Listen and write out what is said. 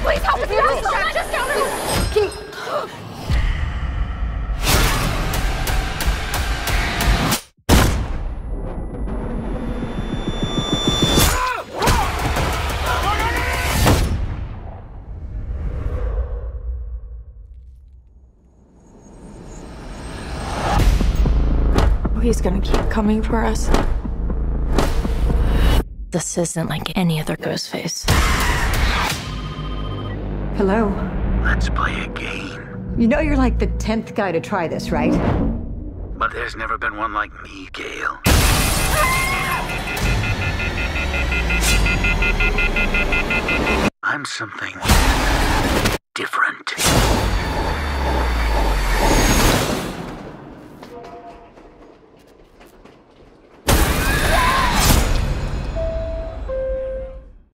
Please help us. Just go. Keep. He's gonna keep coming for us. This isn't like any other Ghostface. Hello. Let's play a game. You know you're like the 10th guy to try this, right? But there's never been one like me, Gail. I'm something